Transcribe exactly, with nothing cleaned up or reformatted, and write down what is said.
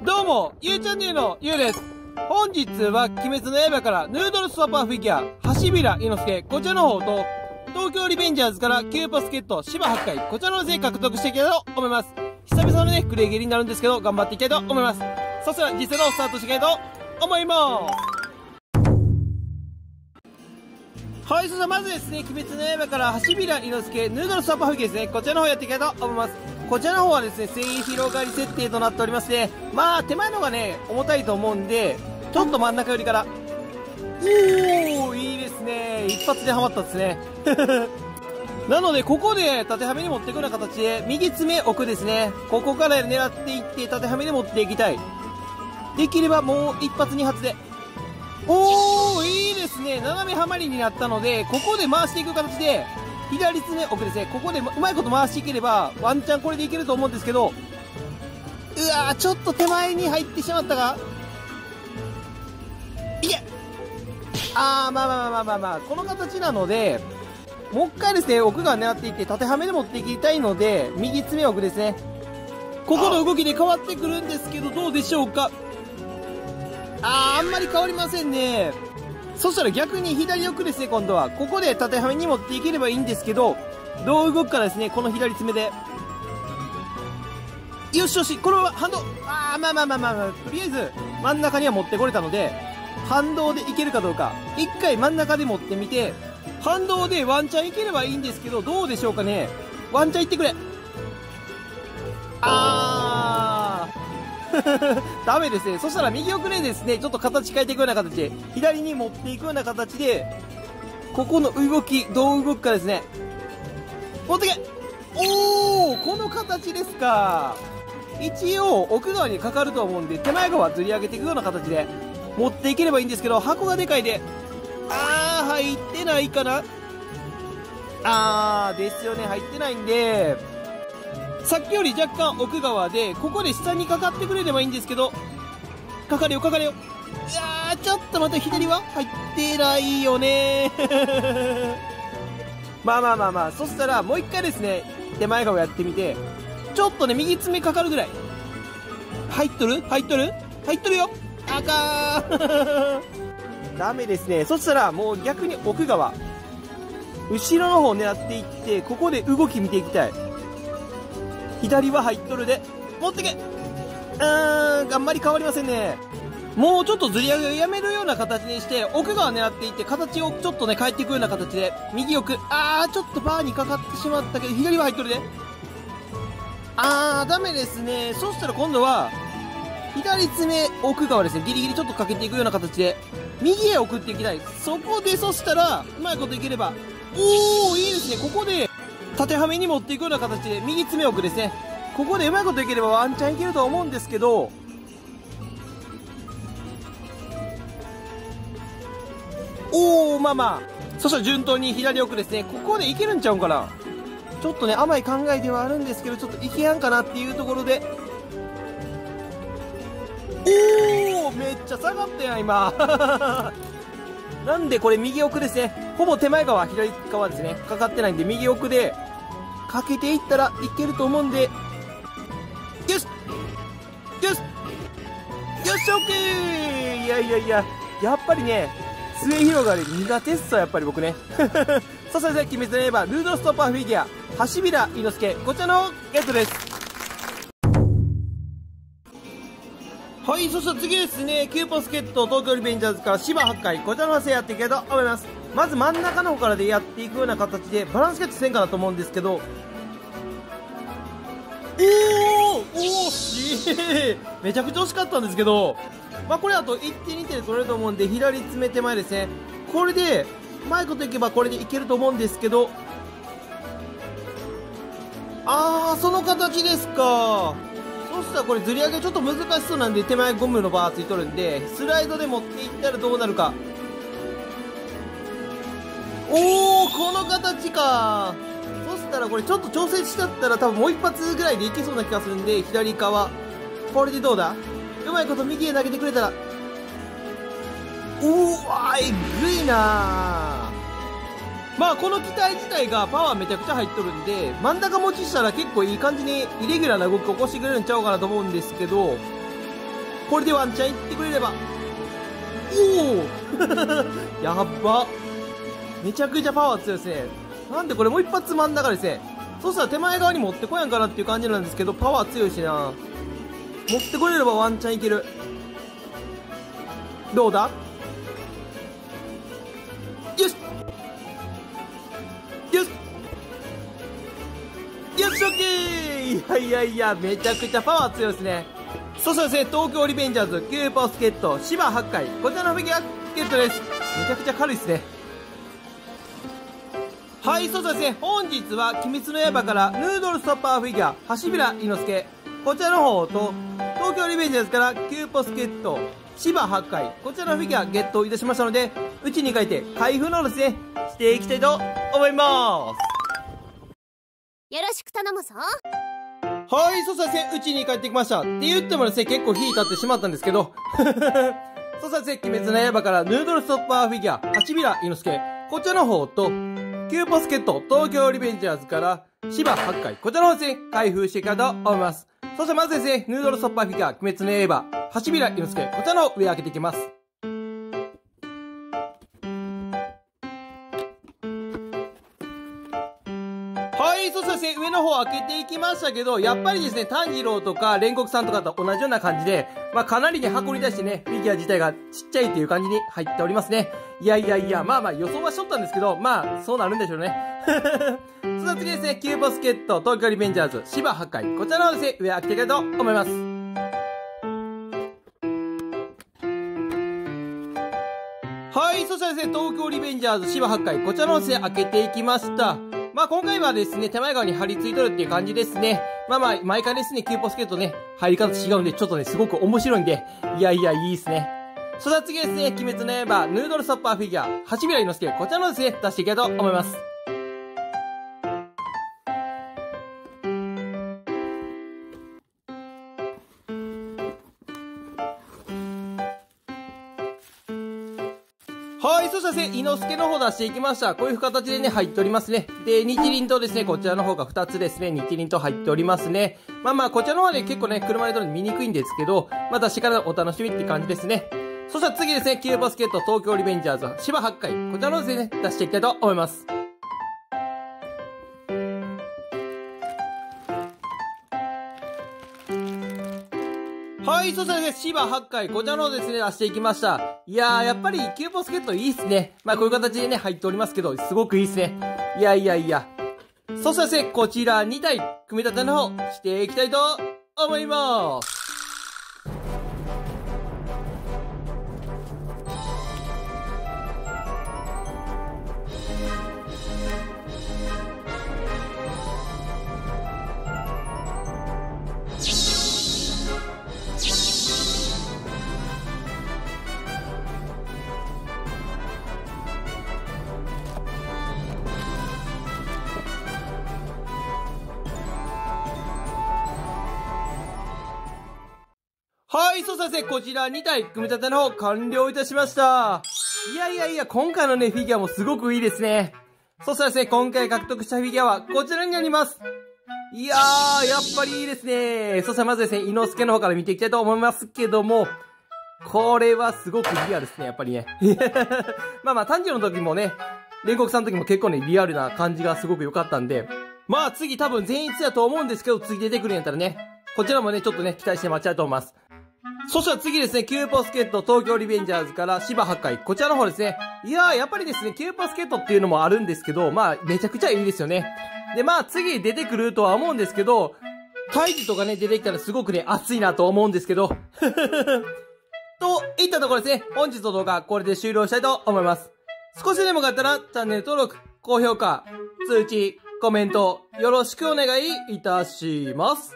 どうも、ゆうチャンネルのゆうです。本日は、鬼滅の刃からヌードルスワパーフィギュア、橋平伊之助、こちらの方と、東京リベンジャーズからキューパスケット、芝はちかい、こちらの勢獲得していきたいと思います。久々のね、クレイゲリになるんですけど、頑張っていきたいと思います。そしたら、実際のスタートしていきたいと思います。はい、そしたらまずですね、鬼滅の刃から橋平伊之助、ヌードルスワパーフィギュアですね、こちらの方やっていきたいと思います。こちらの方はですね、繊維広がり設定となっておりまして、まあ、手前の方がね、重たいと思うんで、ちょっと真ん中寄りから。おー、いいですね。一発でハマったですね。なので、ここで縦はめに持っていくような形で、右爪奥ですね。ここから狙っていって、縦はめに持っていきたい。できればもう一発二発で。おー、いいですね。斜めはまりになったので、ここで回していく形で、左爪奥ですね。ここでうまいこと回していければ、ワンチャンこれでいけると思うんですけど、うわー、ちょっと手前に入ってしまったが、いけあー、まあまあまあまあまあ、この形なので、もう一回ですね、奥側狙っていって、縦はめで持っていきたいので、右爪奥ですね。ここの動きで変わってくるんですけど、どうでしょうか。あー、あんまり変わりませんね。そしたら逆に左奥ですね、今度は。ここで縦はめに持っていければいいんですけど、どう動くかですね、この左爪で。よしよし、これは反動。あー、まあまあまあまあまあ、とりあえず真ん中には持ってこれたので、反動でいけるかどうか。一回真ん中で持ってみて、反動でワンチャンいければいいんですけど、どうでしょうかね。ワンチャンいってくれ。あー。ダメですね。そしたら右奥でですね、ちょっと形変えていくような形で、左に持っていくような形で、ここの動き、どう動くかですね。持ってけおー、この形ですか。一応、奥側にかかると思うんで、手前側ずり上げていくような形で、持っていければいいんですけど、箱がでかいで、あー、入ってないかな。あー、ですよね、入ってないんで、さっきより若干奥側で、ここで下にかかってくれればいいんですけど、かかれよ、かかれよ。いやー、ちょっと待って、左は入ってないよねー。まあまあまあまあ、そしたらもう一回ですね、手前側やってみて、ちょっとね、右爪かかるぐらい。入っとる入っとる入っとるよ。あかー。ダメですね。そしたらもう逆に奥側。後ろの方を狙っていって、ここで動き見ていきたい。左は入っとるで。持ってけ。うーん、あんまり変わりませんね。もうちょっとずり上げをやめるような形にして、奥側狙っていって、形をちょっとね、変えていくような形で、右奥。あー、ちょっとバーにかかってしまったけど、左は入っとるで。あー、ダメですね。そしたら今度は、左爪奥側ですね。ギリギリちょっとかけていくような形で、右へ送っていきたい。そこで、そしたら、うまいこといければ、おー、いいですね。ここで、縦はめに持っていくような形で、右爪奥ですね。ここでうまいこといければワンチャンいけると思うんですけど、おー、まあまあ。そしたら順当に左奥ですね。ここでいけるんちゃうんかな。ちょっとね、甘い考えではあるんですけど、ちょっといけやんかなっていうところで。おー、めっちゃ下がったやん、今。なんでこれ右奥ですね。ほぼ手前側、左側ですね。かかってないんで、右奥で、かけていったらいけると思うんで、よしよしよし、オッケー。いやいやいや、やっぱりね、末広がり苦手っすわ、やっぱり僕ね。さあ、それでは、鬼滅の刃、ヌードルストッパーフィギュア、橋平伊之助、こちらのゲットです。はい、そしたら次ですね、キューポスケット、東京リベンジャーズから芝はちかい、こちらの発生やっていきたいと思います。まず真ん中の方からでやっていくような形で、バランスゲットせんかなと思うんですけど、おーおーしーめちゃくちゃ惜しかったんですけど、まあこれだといってんにてんで取れると思うんで、左爪手前ですね。これで、うまいこといけばこれでいけると思うんですけど、あー、その形ですか。そしたらこれずり上げちょっと難しそうなんで、手前ゴムのバーついとるんで、スライドで持っていったらどうなるか。おー、この形か。そしたらこれちょっと調整しちゃったら多分もう一発ぐらいでいけそうな気がするんで、左側。これでどうだ？うまいこと右へ投げてくれたら。うわー、えぐいなー。まあこの機体自体がパワーめちゃくちゃ入っとるんで、真ん中持ちしたら結構いい感じにイレギュラーな動き起こしてくれるんちゃうかなと思うんですけど、 これでワンチャンいってくれれば。おおやっば。めちゃくちゃパワー強いですね。なんでこれもう一発真ん中ですね。そしたら手前側に持ってこやんかなっていう感じなんですけど、パワー強いしな。持ってこれればワンチャンいける。どうだ？よしよしよし、オッケー。いやいやいや、めちゃくちゃパワー強いですね。そしてですね、東京リベンジャーズ、キューポスケット、芝はっかい。こちらのフィギュアゲットです。めちゃくちゃ軽いですね。はい、そしてですね、本日は鬼滅の刃からヌードルストッパーフィギュア、橋平伊之助。こちらの方と、東京リベンジャーズからキューポスケット、芝はっかい。こちらのフィギュアゲットいたしましたので、うちに書いて開封のですね、していきたいと思います。 よろしく頼むぞ。 はい、そしてですね、うちに帰ってきました。って言ってもですね、結構火立ってしまったんですけど、そしてですね、鬼滅の刃からヌードルストッパーフィギュア、橋平伊之助。こちらの方と、キューポスケット、東京リベンジャーズから、芝はっかい。こちらの方ですね、開封していきたいと思います。そしてまずですね、ヌードルストッパーフィギュア、鬼滅の刃、橋平伊之助。こちらの上開けていきます。はい、そしてですね、上の方開けていきましたけど、やっぱりですね、炭治郎とか煉獄さんとかと同じような感じで、まあかなりね、箱に対してね、フィギュア自体がちっちゃいっていう感じに入っておりますね。いやいやいや、まあまあ予想はしとったんですけど、まあ、そうなるんでしょうね。その次ですね、キューポスケット、東京リベンジャーズ、芝はっかい。こちらの方ですね、上開けていきたいと思います。はい、そしたらですね、東京リベンジャーズ、芝はっかい。こちらの方ですね、開けていきました。まあ今回はですね、手前側に張り付いとるっていう感じですね。まあまあ、毎回ですね、キューポスケットね、入り方違うんで、ちょっとね、すごく面白いんで、いやいや、いいですね。そしたら次ですね、鬼滅の刃、ヌードルストッパーフィギュア、橋平伊之助、こちらのですね、出していきたいと思います。はい、そしたらですね、伊之助の方出していきました。こういう形でね、入っておりますね。で、日輪とですね、こちらの方がふたつですね、日輪と入っておりますね。まあまあ、こちらの方はね、結構ね、車で撮るの見にくいんですけど、まあ、出してからのお楽しみって感じですね。そしたら次ですね、キューポスケット、東京リベンジャーズ、芝はっかい。こちらの方ですね、出していきたいと思います。はい、そしたらですね、芝はっかい、こちらの方ですね、出していきました。いやー、やっぱり、キューポスケットいいっすね。まあ、こういう形でね、入っておりますけど、すごくいいっすね。いやいやいや。そしたらですね、こちらにたい、組み立ての方、していきたいと思います。はい、そしたらですね、こちらにたい、組み立ての方、完了いたしました。いやいやいや、今回のね、フィギュアもすごくいいですね。そしたらですね、今回獲得したフィギュアは、こちらになります。いやー、やっぱりいいですね。そしたらまずですね、伊之助の方から見ていきたいと思いますけども、これはすごくリアルですね、やっぱりね。まあまあ、炭治郎の時もね、煉獄さんの時も結構ね、リアルな感じがすごく良かったんで、まあ次多分全一だと思うんですけど、次出てくるんやったらね、こちらもね、ちょっとね、期待して待ちたいと思います。そしたら次ですね、キューポスケット東京リベンジャーズから芝はっかい。こちらの方ですね。いやー、やっぱりですね、キューポスケットっていうのもあるんですけど、まあ、めちゃくちゃいいですよね。で、まあ、次出てくるとは思うんですけど、タイジとかね、出てきたらすごくね、熱いなと思うんですけど。といったところですね、本日の動画、これで終了したいと思います。少しでもよかったら、チャンネル登録、高評価、通知、コメント、よろしくお願いいたします。